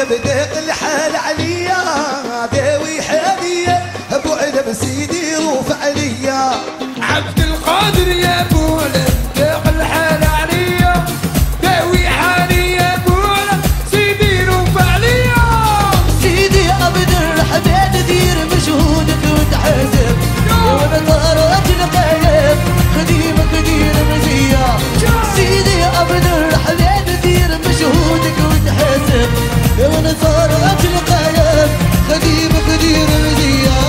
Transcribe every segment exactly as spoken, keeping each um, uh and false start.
بديق الحال عليا داوي حاليا ابو علم سيدي روف عليا عبد القادر يا ابو علم بديق الحال عليا داوي حاليا ابو علم سيدي روف عليا سيدي عبد الرحمن دير مجهودك وتحاسب وانا طارت القلب خديمك دير مزية سيدي عبد الرحمن دير مجهودك وتحاسب وانا طارت القلب خديمك دير مزية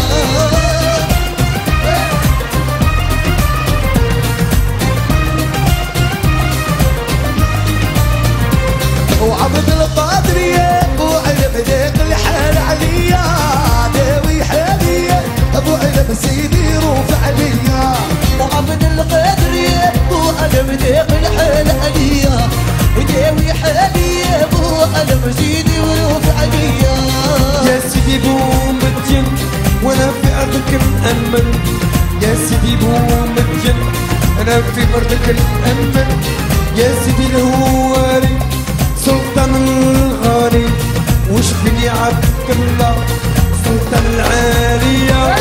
وعبد القادر يا ابو علم ذيق الحال عليا داوي حاليا ابو علم سيدي روف عليا وعبد القادر يا ابو علم ذيق الحال عليا وداوي حاليا ابو علم سيدي وروف عليا يا سيدي بومتين وانا في ارضك مأمن يا سيدي بومتين انا في ارضك مأمن يا سيدي الهواري سلطان الغالي وش بني عبد الله سلطان العالية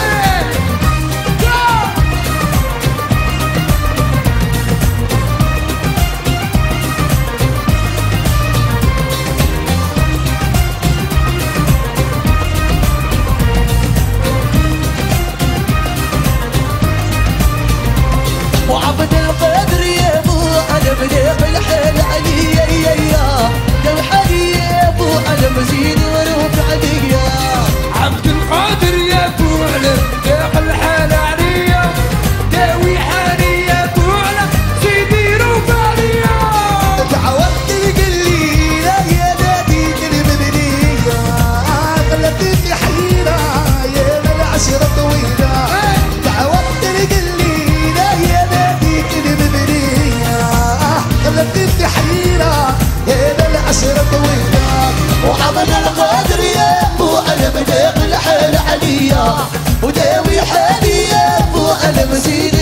وعبد القادر يا ابو علم ذيق الحال عليا يا يا داوي حالي يا ابو علم زيد وروف عليا عبد القادر يا ابو علم ذيق الحال عليا داوي حالي يا ابو علم سيدي روف عليا تعودت القليلة يا ناديك المبنية غلبتني في حيرة يا من العشرة طويلة تعودت القليلة يا ناديك المبنية غلبتني في حيرة يا من العشرة طويلة وعبد القادر يا ابو علم ذيق الحال عليا وداوي حالي يا ابو علم زيد